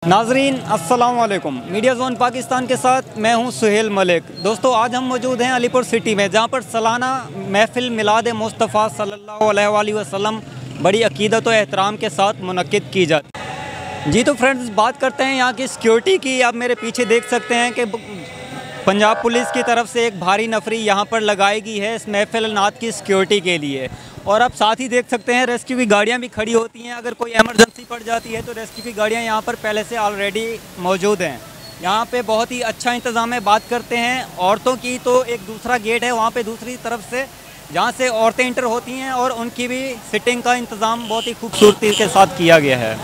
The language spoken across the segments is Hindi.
नाजरीन अस्सलाम वालेकुम। मीडिया जोन पाकिस्तान के साथ मैं हूं सुहेल मलिक। दोस्तों आज हम मौजूद हैं अलीपुर सिटी में, जहां पर सालाना महफिल मिलाद मुस्तफ़ा सल्लल्लाहु अलैहि वसल्लम बड़ी अकीदत और एहतराम के साथ मुनक्किद की जाती। जी तो फ्रेंड्स, बात करते हैं यहाँ की सिक्योरिटी की। आप मेरे पीछे देख सकते हैं कि पंजाब पुलिस की तरफ से एक भारी नफरी यहाँ पर लगाई गई है इस महफिल नात की सिक्योरिटी के लिए। और आप साथ ही देख सकते हैं रेस्क्यू की गाड़ियाँ भी खड़ी होती हैं। अगर कोई इमरजेंसी पड़ जाती है तो रेस्क्यू की गाड़ियाँ यहाँ पर पहले से ऑलरेडी मौजूद हैं। यहाँ पे बहुत ही अच्छा इंतज़ाम है। बात करते हैं औरतों की, तो एक दूसरा गेट है वहाँ पे दूसरी तरफ से, जहाँ से औरतें इंटर होती हैं, और उनकी भी सिटिंग का इंतज़ाम बहुत ही खूबसूरती के साथ किया गया है।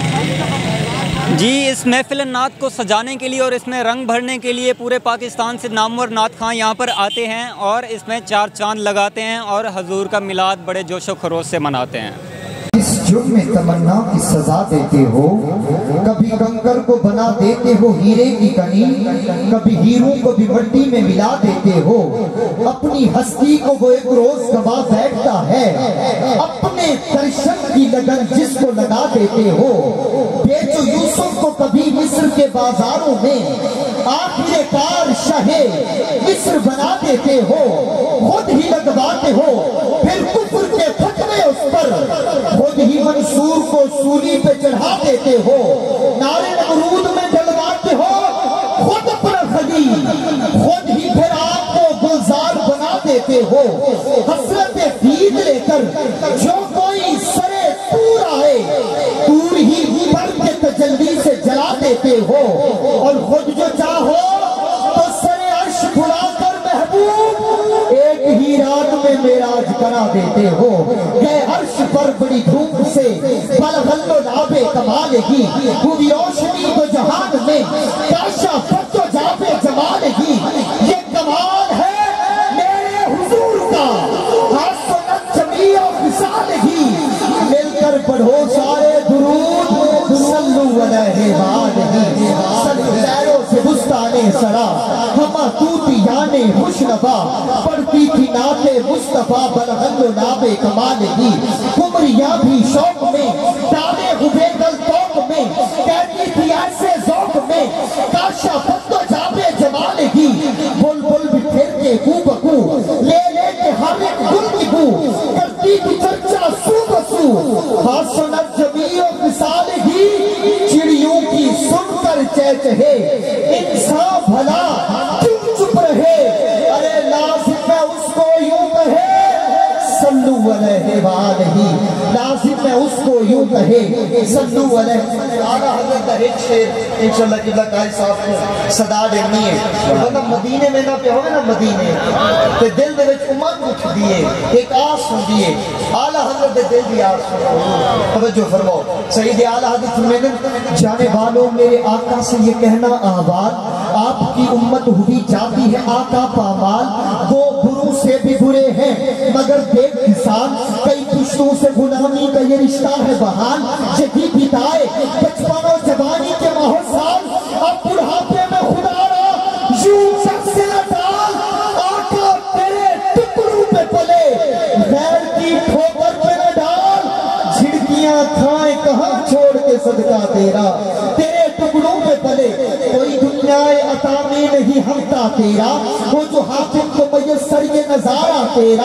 जी, इस महफिल नात को सजाने के लिए और इसमें रंग भरने के लिए पूरे पाकिस्तान से नामवर नात खां यहाँ पर आते हैं और इसमें चार चांद लगाते हैं और हजूर का मिलाद बड़े जोशो खरोश से मनाते हैं। इस जुर्म में तमन्ना की सजा देते हो, कभी कंकर को बना देते हो हीरे की कनी, कभी हीरों को भी मिट्टी में मिला देते हो। अपनी हस्ती को वो एक रोज गवा बैठता है, अपने दर्शन की लगन जिसको लगा देते हो। बेचो यूसुफ को कभी मिस्र के बाजारों में, आखिरकार शाहे मिस्र बना देते हो। खुद ही लगवाते हो फिर कुफ्र के फतवे उस पर, खुद ही मंसूर को सूली पे चढ़ा देते हो। नारे नमरूद में डलवाते हो खुद अपना खली, खुद ही फिर आपको गुलजार बना देते हो। हसरत दीद लेकर जो कोई सरे तूर आए, तूर ही भर के तजल्ली से जला देते हो। और खुद जो चाहो तो सरे अर्श बुलाकर महबूब एक ही रात में मेराज करा देते हो। गए अर्श पर बड़ी धूप से बलगल्लो नाबे कमाल की, पूरी रोशनी तो जहान में काशा फतो जाबे जमाल की। ये कमाल है मेरे हुजूर का, हासनत जमी और विसाल की। मिलकर पढ़ो सारे दुरूद सल्लु अलैहि वालैहि सल्लैरो से बुस्ताने सरा, हमा तूती याने खुशनवा। पढ़ती थी नाते मुस्तफा बलगल्लो नाबे कमाल की। कुमरिया भी शौक में डाले हुए गल तौक में, कहती थी ऐसे ज़ौक़ में काशा फतो जाबे जमाल की। बुलबुल भी फिर के कूबकू ले के हर एक गुल की बू, करती थी चर्चा सू बसू हासनत जमीओ मिसाल ही। चिड़ियों की सुनकर चहचहे इंसान भला क्यों चुप रहे, अरे लाज़िम है उसको यूं कहे सल्लु अलैहि वालैहि, लाज़िम है उसको यूं कहे सल्लु अलैहि। आला हज़रत का एक शेर इंशाअल्लाह किबला कारी साहब को सदा देनी है। बंदा मदीने में ना पे होवे ना, मदीने ते दिल दे विच उमंग उठदी है, एक आस हुंदी है। आला हज़रत दे दिल दी आस तवज्जो फरमाओ। सईद आला हज़रत फरमाते जाने वालों मेरे आका से ये कहना आवाज़, आपकी उम्मत हुई जाती है आका पामाल। वो बुरों से भी बुरे हैं मगर देख किसान, कई पुश्तों से गुलामी का ये रिश्ता है बहाल। यही बिताए बचपन और जवानी के माहौल साल, अब बुढ़ापे में खुदारा यूं शख्स न डाल। आका तेरे टुकड़ों पे पले, गैर की ठोकर पे न डाल। झिड़कियां खाए कहाँ छोड़ के सदका तेरा, तेरे टुकड़ों पे पले कोई दुनियाए अता में नहीं हमता तेरा। वो जो हाकिम को मयस्सर ये नजारा तेरा,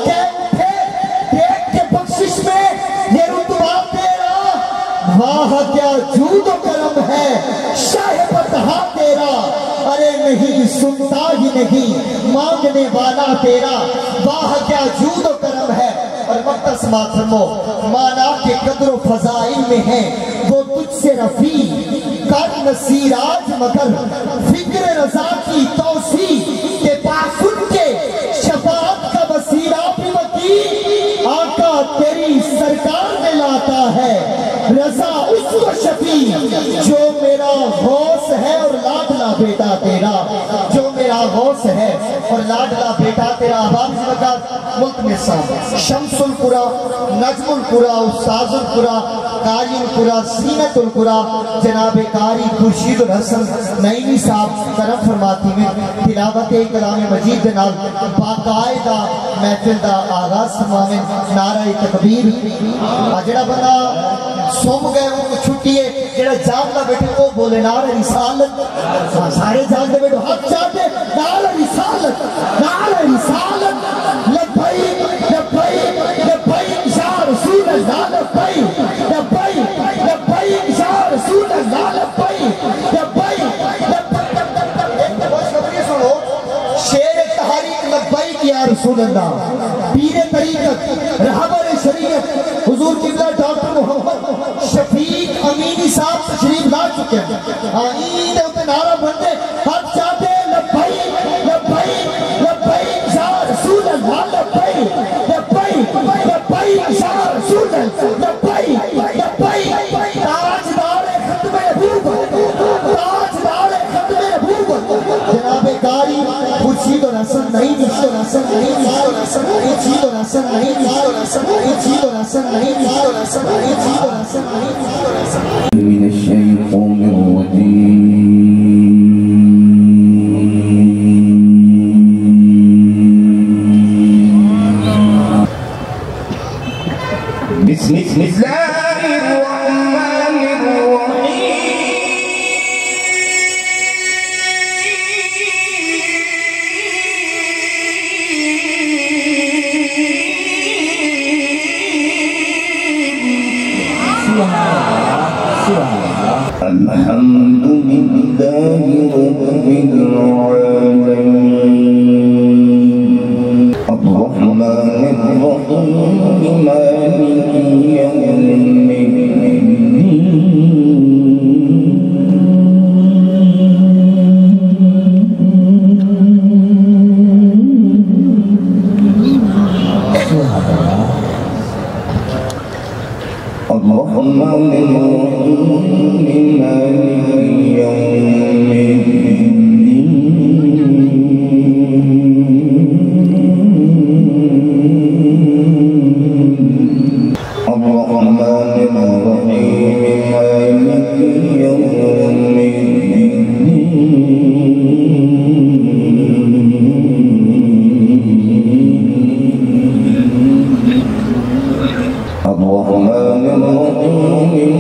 देख के बख्शिश में ये रुतबा तेरा। वाह क्या जूद करम है शाह बतहा तेरा, अरे नहीं सुनता ही नहीं मांगने वाला तेरा। वाह क्या जूद करम है। और मक्तस मातमो माना के कदर फजाइल में है वो तुझसे रफी, कर नसीराज मगर फिक्र रजा की तौसी के पास उनके शफाअत का वसीला भी वकील। आका तेरी सरकार में लाता है रजा उसको शफी, जो मेरा गौस है और लाडला बेटा तेरा, जो मेरा गौस है और लाडला बेटा तेरा। आवाज़ लगा मुल्क में साम शम्सुलपुरा, नजमुलपुरा, उस्ताजुलपुरा, कायिलपुरा, सीनतुलपुरा, जनाबे कारी खुर्शीदुल हसन नईमी साहब करम फरमाती में तिलावत कलाम मजीद के नाल बाकायदा महफिल दा आगाज फरमावे। नारा तकबीर। आ जिहड़ा बंदा सुम गए उनको छुट्टी है जेड़ा जागदा बैठे वो बोले नाल रिसालत सारे जागदे बैठो हाथ चाहते नाल रिसालत लब्बैक लब्बैक लब्बैक या रसूल अल्लाह लब्बैक लब्बैक या रसूल अल्लाह लब्बैक सुनो शेर तहरीक लब्बैक या रसूल अल्लाह पीर तरीकत रहबर शरीयत हुजूर किबला डॉक्टर मोहम्मद शफीक अमीनी साहब तशरीफ ला चुके हैं। ईद पे नारा बनते हर चाहते लब्बैक लब्बैक लब्बैक या रसूल अल्लाह लब्बैक लब्बैक लब्बैक या रसूल अल्लाह लब्बैक लब्बैक ताजदार खत्मे नबूवत जनाबे कारी खुर्शीद और हसन नहीं من الشيطان الرجيم بسم الله الرحمن الرحيم الحمد لله رب العالمين الرحمن الرحيم مالك يوم الرحمن الرحيم مالك يوم الرحمن الرحيم مالك يوم الرحمن الرحيم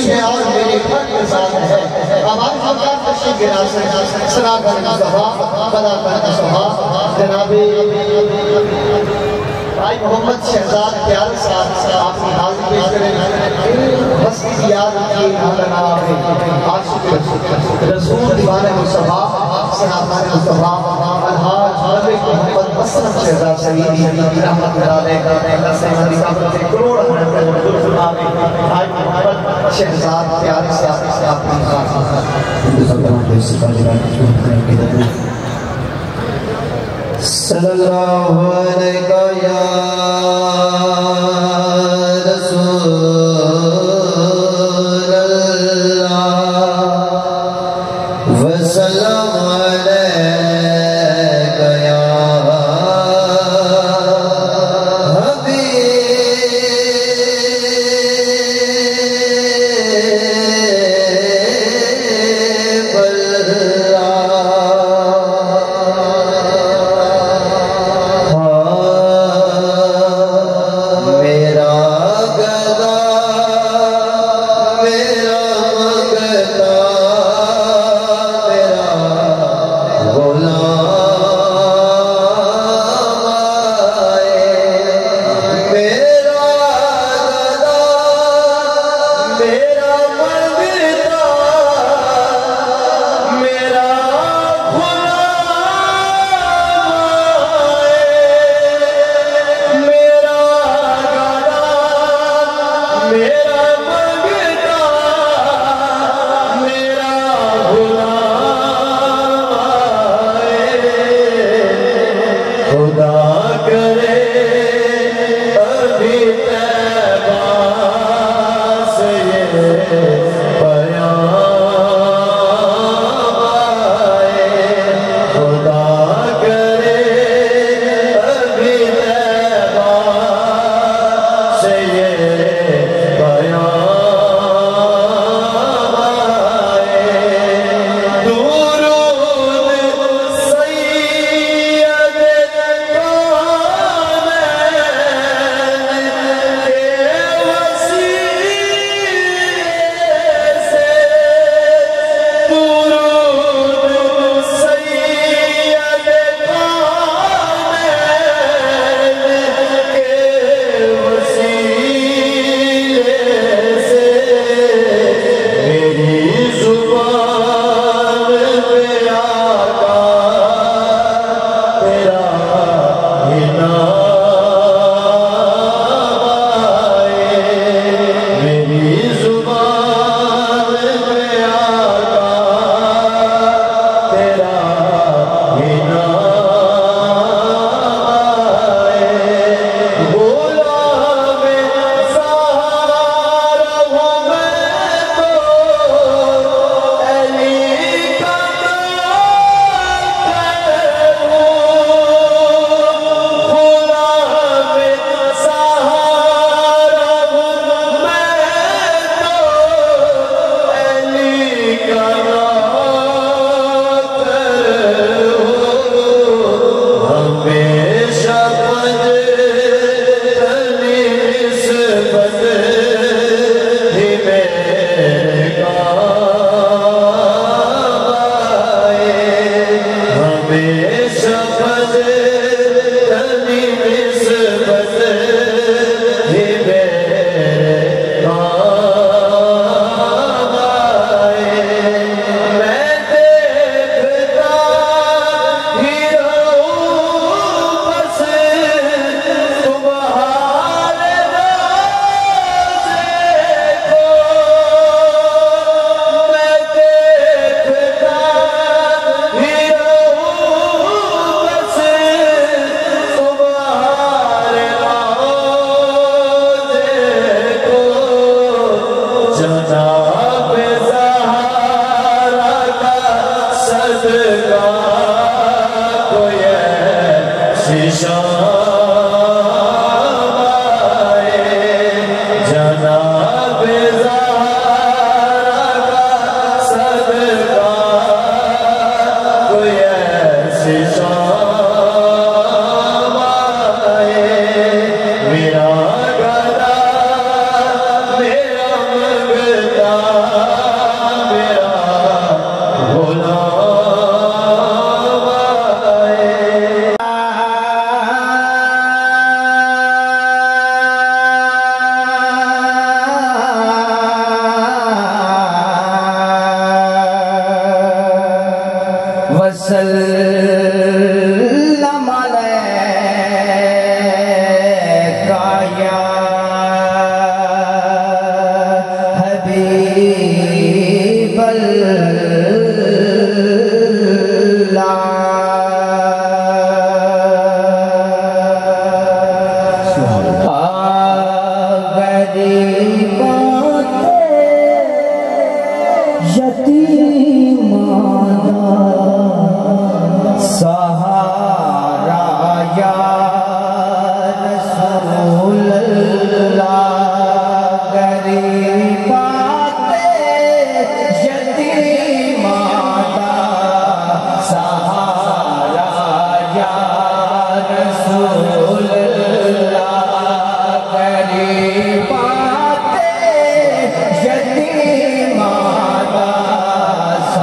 ख्याल मेरे घर के साथ है। हमारे सरकार तशरीफ गिरा से सरागर मुस्तफा बला कर मुस्तफा जनाबे भाई मोहम्मद शहजाद प्यार साहब आपकी हाजिर पेश करें। बस की याद की आलना में आशिक रसूल दीवाने मुस्तफा सहाबाए मुस्तफा अलहाज मलिक मोहम्मद असलम शहजाद सईदी रहमतुल्लाह अलैह का सहमति का प्रति करोड़ आमीन। भाई मोहम्मद शहजाद प्यार साहब आपकी सल्लल्लाहु अलैहि या रसूल अल्लाह व सल्लम अलैका या हबीब करे अभी तैबा से गरीब सहारा या रसूल अल्लाह, गरीबाते यतीमादा सहारा या रसूल अल्लाह, गरीबाते यतीमादा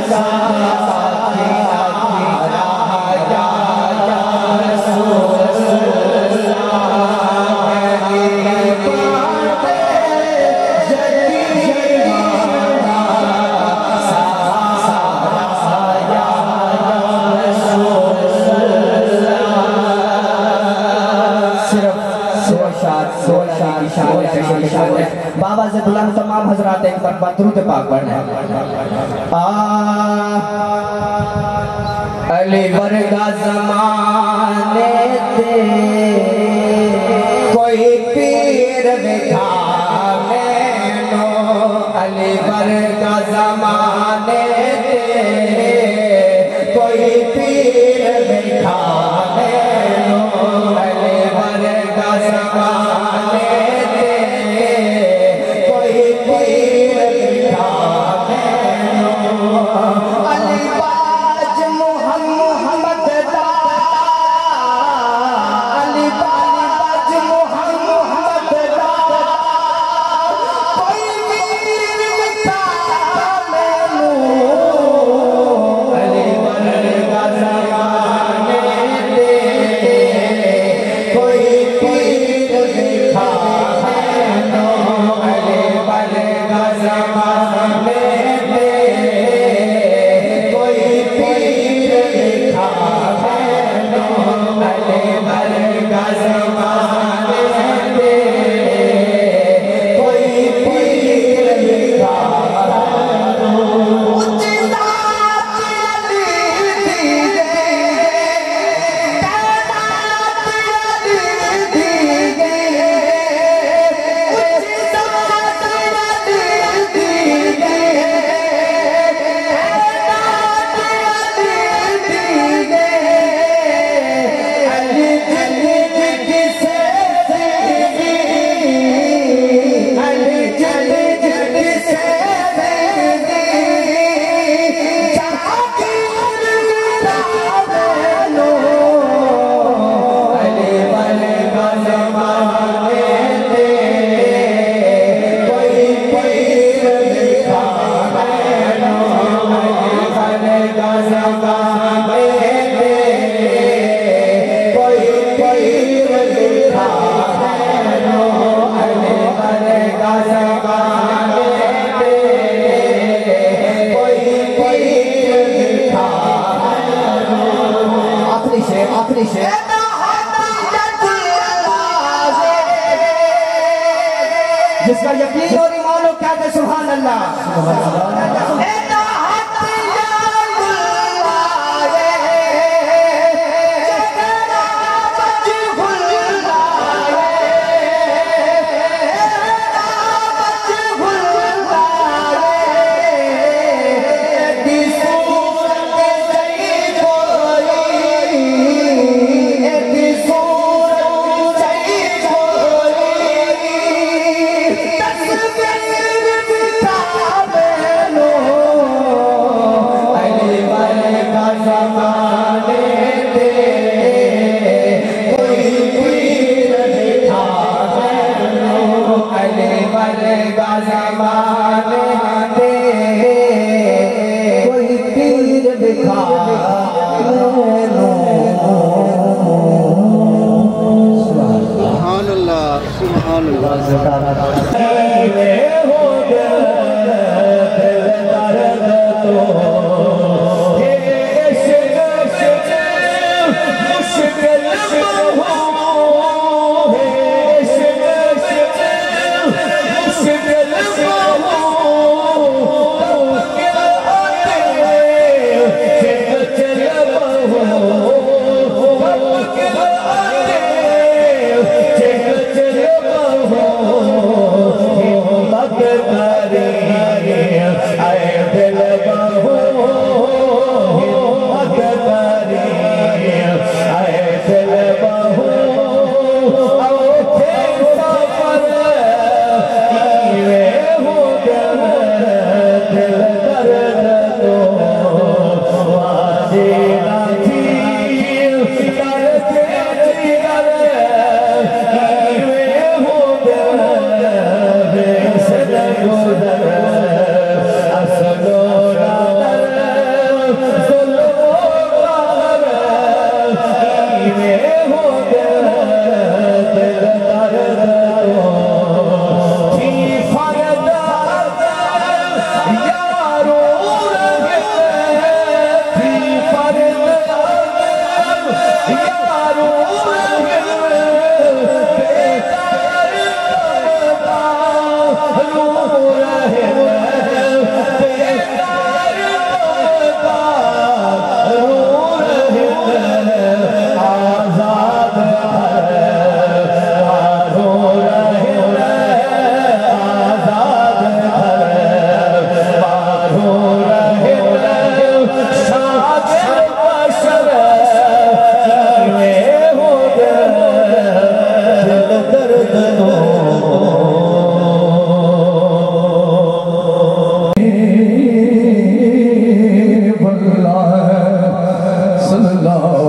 बाबा से गुलाम तमाम हजरात एक बार दुरूद पाक पढ़ना अली वर्गा ज़माने ते कोई पीर दिखा मैनो अली वर्गा ज़माने ते कोई पीर दिखा मैनो अली वर्गा ज़माने जिसका यकीन और ईमान हो क्या दे सुभान अल्लाह। No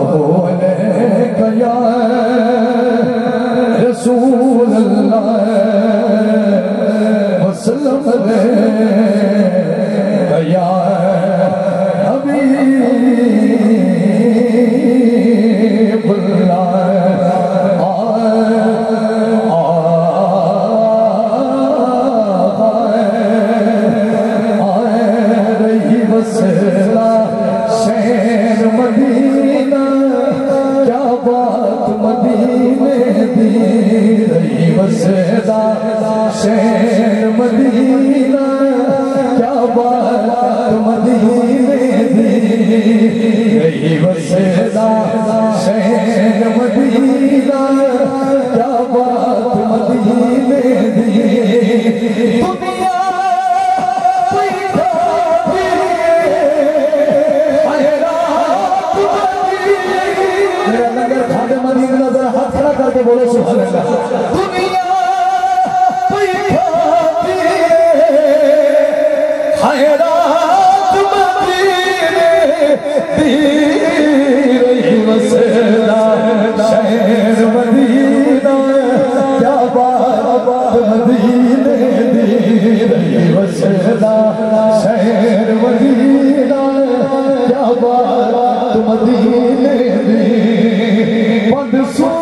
अलैका या रसूल अल्लाह वसल्लम अलैका या हबीबुल्लाह शहर मदीना क्या बात मदीने दी रही वसदा शहर मदीना क्या बात मदीने दी रही वसदा शहर मदीना क्या बात मदीने दी दुनिया हाथ खड़ा करके बोलो सुभान अल्लाह। दुनिया हैरात मदीने दी रही वसदा शहर मदीना क्या बात मदीने दी रही वसदा शहर मदीना क्या बात मदीने दी